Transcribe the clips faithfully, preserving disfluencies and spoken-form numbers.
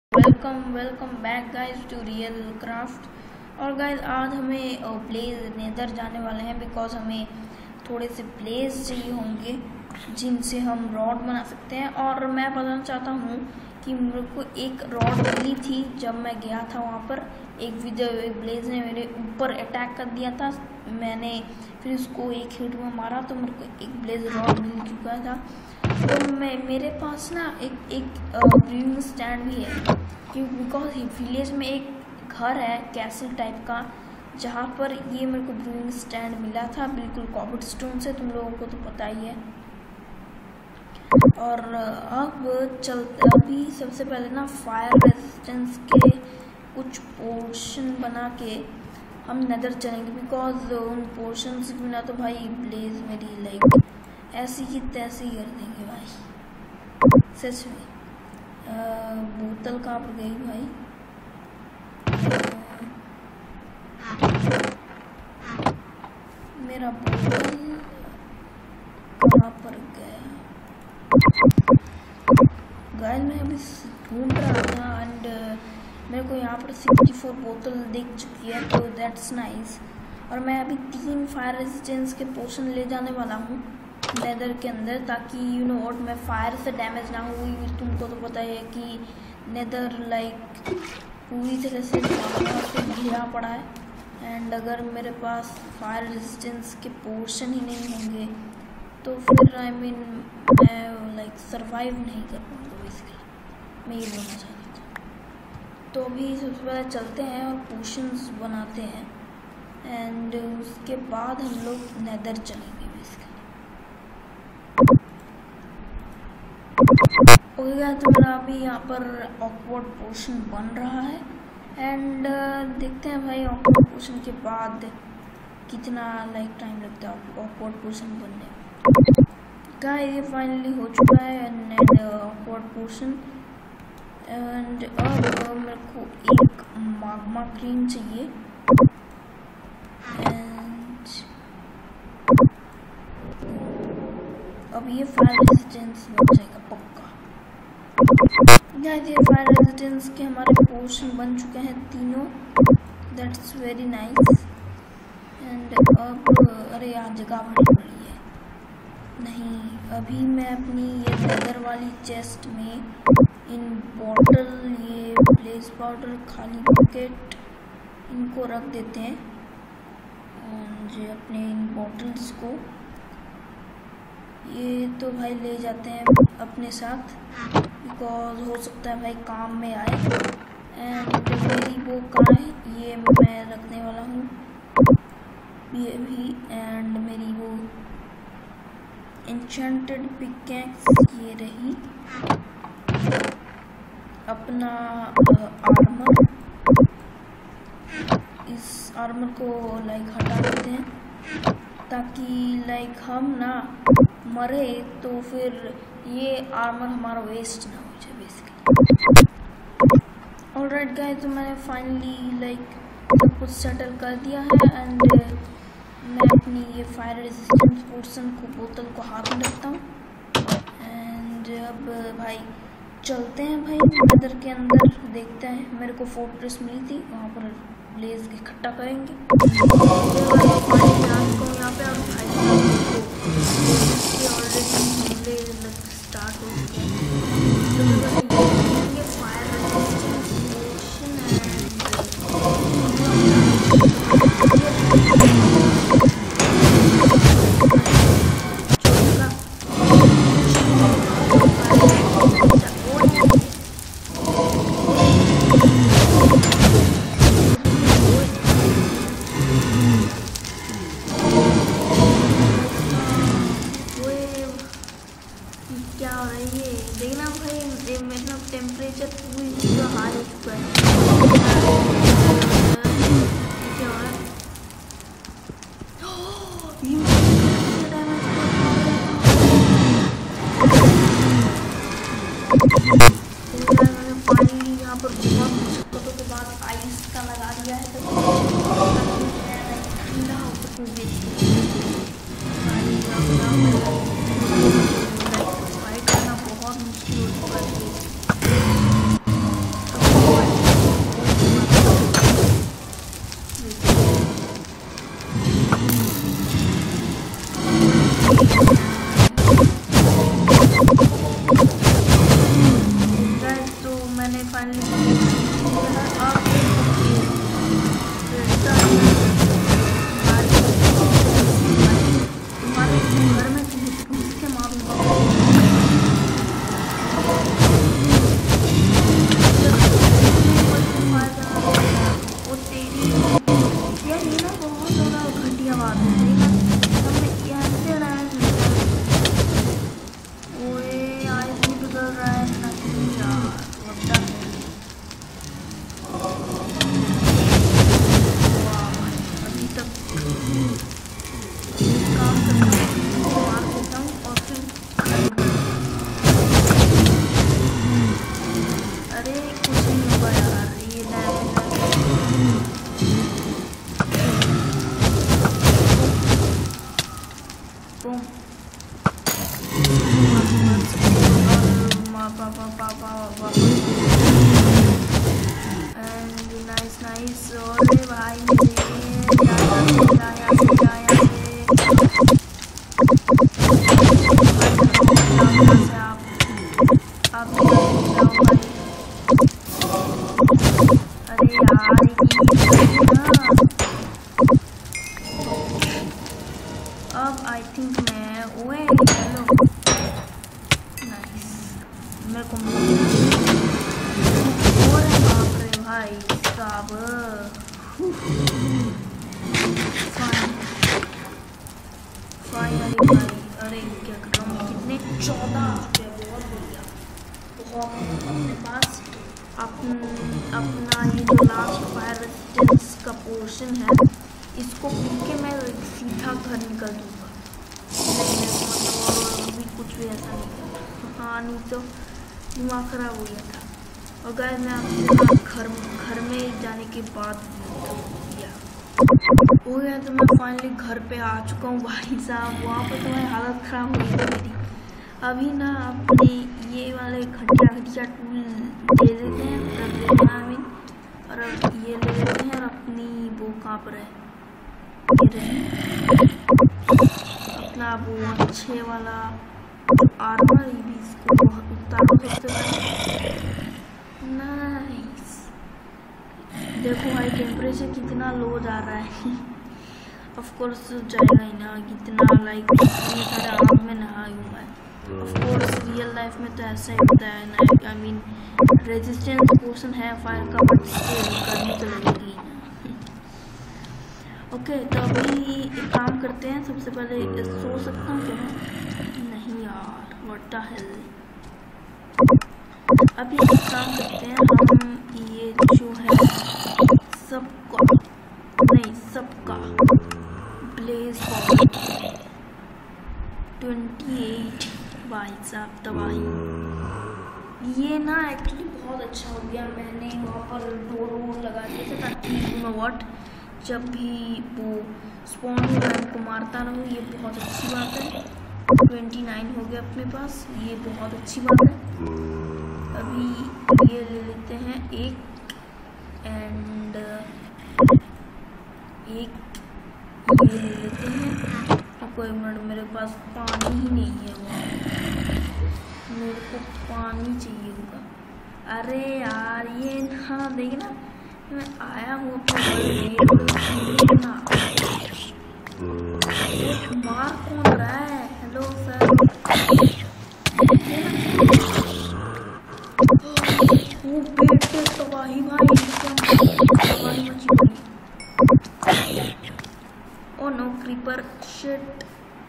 Welcome welcome back guys to real craft. और guys आज हमें प्लेस नेदर जाने वाले हैं बिकॉज हमें थोड़े से प्लेस चाहिए होंगे जिनसे हम रॉड बना सकते हैं। और मैं बताना चाहता हूँ कि मेरे को एक रॉड मिली थी जब मैं गया था वहाँ पर। एक विद ब्लेज ने मेरे ऊपर अटैक कर दिया था, मैंने फिर उसको एक हिट में मारा तो मेरे को एक ब्लेज रॉड मिल चुका था। तो मैं मेरे पास ना एक एक ब्रूइंग स्टैंड भी है क्योंकि बिकॉज विलेज में एक घर है कैसल टाइप का जहाँ पर ये मेरे को ब्रूइंग स्टैंड मिला था बिल्कुल कॉबल स्टोन से, तुम लोगों को तो पता ही है। और अब चल अभी सबसे पहले ना फायर रेजिस्टेंस के कुछ पोर्शन बना के हम नेदर चलेंगे बिकॉज उन पोर्शन के बिना तो भाई ब्लेज मेरी लाइक ऐसी ही तैसी कर देंगे भाई सच में। बोतल कहाँ पर गई भाई? मेरा बोतल कहाँ पर गया? गाइस मैं अभी ढूंढ रहा था एंड मेरे को यहाँ पर सिक्सटी फोर बोतल दिख चुकी है तो दैट्स नाइस। और मैं अभी तीन फायर रेजिस्टेंस के पोर्शन ले जाने वाला हूँ नेदर के अंदर ताकि यू नो व्हाट मैं फायर से डैमेज ना हो। तुमको तो पता है कि नेदर लाइक पूरी तरह से से घिरा पड़ा है एंड अगर मेरे पास फायर रेजिस्टेंस के पोर्शन ही नहीं होंगे तो फिर आई I मीन mean, मैं लाइक सरवाइव नहीं कर पाऊँगा बेसिकली, मैं ये बोलना चाहता था। तो अभी सबसे पहले चलते हैं और पोर्शंस बनाते हैं एंड उसके बाद हम लोग नेदर चलेंगे बेसिकली। ओके गाइस तो मेरा अभी यहाँ पर ऑकवर्ड पोर्शन बन रहा है एंड uh, देखते हैं भाई ऑकवर्ड पोर्शन के बाद कितना लाइक टाइम लगता है ऑकवर्ड पोर्शन बनने में। गाइस ये फाइनली हो चुका है एंड ऑकवर्ड पोर्शन एंड अब मेरे को एक माग्मा क्रीम चाहिए एंड अब ये फायर रेजिस्टेंस बन जाएगा पक्का। गाइस ये फायर रेजिस्टेंस के हमारे पोर्शन बन चुके हैं तीनों, दैट्स वेरी नाइस। एंड अब अरे यहाँ जगह बड़ी पड़ी है नहीं, अभी मैं अपनी ये नेदर वाली चेस्ट में इन बॉटल ये ब्लेज पाउडर खाली बकेट इनको रख देते हैं और अपने इन बॉटल्स को ये तो भाई ले जाते हैं अपने साथ बिकॉज हो सकता है भाई काम में आए। एंड मेरी वो कहाँ है, ये मैं रखने वाला हूँ ये भी। एंड मेरी वो एन्चेंटेड पिकैक्स ये रही, अपना आर्मर, इस आर्मर को लाइक हटा देते हैं ताकि लाइक हम ना मरे तो फिर ये आर्मर हमारा वेस्ट ना हो जाए बेसिकली। ऑलराइट गाइस तो मैंने फाइनली लाइक सब कुछ सेटल कर दिया है एंड मैं अपनी ये फायर रेजिस्टेंस पोर्शन को बोतल को हाथ में रखता हूँ एंड अब भाई चलते हैं भाई नेदर के अंदर, देखते हैं। मेरे को फोर्ट्रेस मिली थी वहाँ पर ब्लेज इकट्ठा करेंगे यहाँ पे और भाई ऑलरेडी स्टार्ट हो चुके हैं तो फायर रेजिस्टेंस क्या हो रहा है ये देखना भाई, मेरा टेम्परेचर पूरी का हाई हो चुका है। क्या हो रहा है? पानी यहाँ पर बहुत मुश्किलों के बाद आइस का लगा दिया है तो ठंडा हो सकूँगी फाइट करना बहुत मुश्किल हो चुका है। मैंने फाइनली तुम्हारे घर में किसके माँ वो तेरी यार ये ना बहुत ज़्यादा घटिया बात है ना हमने कैसे रहा ओए आज भी बदल रहा है नहीं यार वड्डा है अभी तक काम करना मार देता हूँ और फिर अरे कुछ नहीं होगा यार ये नाइस नाइस अरे भाई अब आई थिंक मैं ओए हेलो नाइस मेरे को और बाप रे भाई साहब फाइनली भाई अरे क्या कर रहा हूँ कितने चौदह बहुत बढ़िया बहुत अपने पास अपन अपना ये जो लास्ट फायर रेजिस्टेंस का पोर्शन है इसको पी के मैं सीधा घर निकल दूँगा मतलब और भी कुछ भी ऐसा नहीं था हाँ नहीं तो दिमाग ख़राब हो गया था और गाइस मैं आपके घर घर में जाने के बाद हो गया तो मैं फाइनली घर पे आ चुका हूँ भाई साहब वहाँ पर तो मेरी हालत ख़राब हो गई मेरी अभी ना अपने ये वाले घटिया घटिया टूल ले लेते हैं रख देते हैं अभी और अब ये ले लेते हैं और अपनी वो कहाँ पर है अपना वो अच्छे वाला आर्मर ही भी इसको उतारो सबसे पहले नाइस देखो भाई टेम्परेचर कितना लो जा रहा है ऑफ कोर्स जाएगा ही ना कितना लाइक इतने सारे आग में नहा हूँ मैं ऑफ कोर्स रियल लाइफ में तो ऐसा ही होता है ना आई मीन रेजिस्टेंस पोर्शन है फायर का बट स्टिल करनी तो लगेगी ओके okay, तो अभी एक काम करते हैं सबसे पहले सो सकता हूँ क्या नहीं यार व्हाट द हेल अभी एक काम करते हैं हम ये जो है सबका नहीं सबका ब्लेज ट्वेंटी एट भाई साहब तबाही ये ना एक्चुअली बहुत अच्छा हो गया मैंने वहाँ पर डोर वोर लगा दिए थे ताकि यू नो व्हाट जब भी वो स्पॉन को मारता रहूँ ये बहुत अच्छी बात है ट्वेंटी नाइन हो गया अपने पास ये बहुत अच्छी बात है अभी ये ले लेते हैं एक एंड एक ये ले लेते हैं तो कोई मिनट मेरे पास पानी ही नहीं है वहाँ मेरे को पानी चाहिए होगा अरे यार ये हाँ देखिए ना मैं आया हूँ अपने ना मार कौन रहा है हेलो सर वो बेटे तबाही भाई तबाही मची हुई ओ नो क्रीपर शिट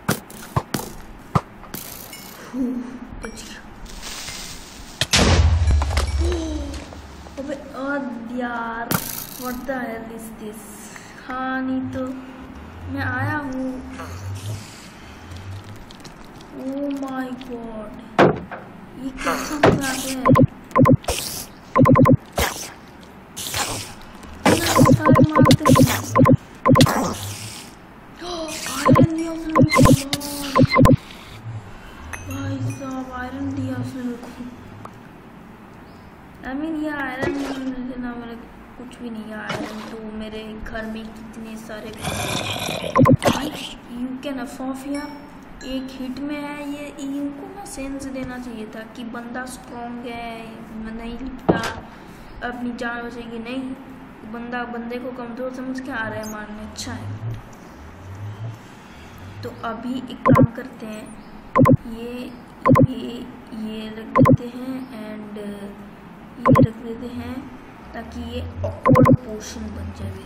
बच गया अबे यार what the hell is this हाँ नहीं तो मैं आया हूँ ओह माय गॉड ये कैसा मजा है सारे मारते आयरन दिया उसने भाई साहब आयरन दिया उसने मेरे को आई मीन ये आयरन ना मेरे कुछ भी नहीं है आयरन तो मेरे घर में कितने सारे यू कैन अफोर्ड यार एक हिट में है। ये इनको ना सेंस देना चाहिए था कि बंदा स्ट्रॉन्ग है, नहीं लिपटा, अपनी जान बचेगी, नहीं बंदा बंदे को कमज़ोर समझ के आ रहा है मारने। अच्छा है, तो अभी एक काम करते हैं, ये ये ये रख देते हैं एंड ये रख देते हैं ताकि ये ऑकवर्ड पोर्शन बन जाए।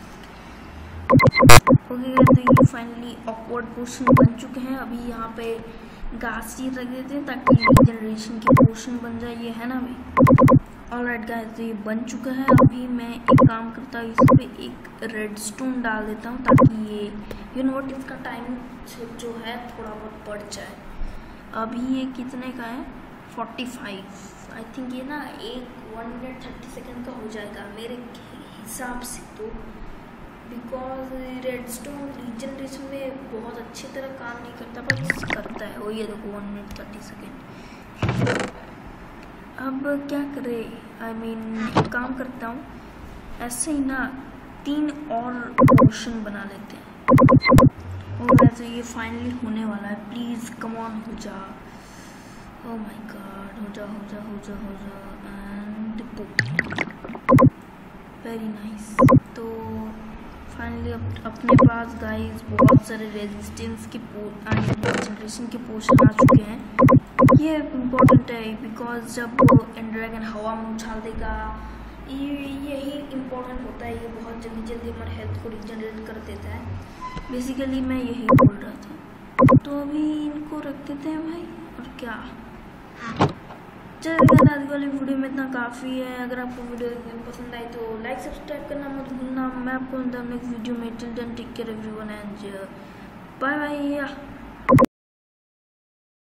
ओके तो ये फाइनली ऑकवर्ड पोर्शन बन चुके हैं। अभी यहाँ पे घास ही रख देते हैं ताकि जनरेशन की पोर्शन बन जाए, ये है ना भाई। ऑलराइट गाइस, तो ये बन चुका है। अभी मैं एक काम करता हूँ, इस पर एक रेडस्टोन डाल देता हूँ ताकि ये यू नो व्हाट इसका टाइम जो है थोड़ा बहुत बढ़ जाए। अभी ये कितने का है, फोर्टी फाइव। आई थिंक ये ना एक वन मिनट थर्टी सेकेंड का हो जाएगा मेरे हिसाब से, तो बिकॉज रेडस्टोन रीजनरेशन में बहुत अच्छी तरह काम नहीं करता, पर करता है वो। ये देखो वन मिनट थर्टी सेकेंड। अब क्या करें, आई मीन एक काम करता हूँ, ऐसे ही ना तीन और पोर्शन बना लेते हैं। और वैसे ये फाइनली होने वाला है, प्लीज़ कम ऑन हो जा। ओह माय गॉड, हो जा हो जा हो जा हो जा एंड वेरी नाइस। तो फाइनली अपने पास गाइस बहुत सारे रेजिस्टेंस के जनरेशन के पोर्शन आ चुके हैं। ये इम्पोर्टेंट है बिकॉज जब एंड ड्रैगन हवा में उछाल देगा, ये यही इम्पोर्टेंट होता है। ये बहुत जल्दी जल्दी हमारे हेल्थ को रिजनरेट कर देता है। बेसिकली मैं यही बोल रहा था। तो अभी इनको रख देते हैं भाई, और क्या चलिए आज वाली वीडियो में इतना काफ़ी है। अगर आपको वीडियो पसंद आई तो लाइक सब्सक्राइब करना मत भूलना। मैं आपको नेक्स्ट वीडियो में till then take care everyone and bye bye.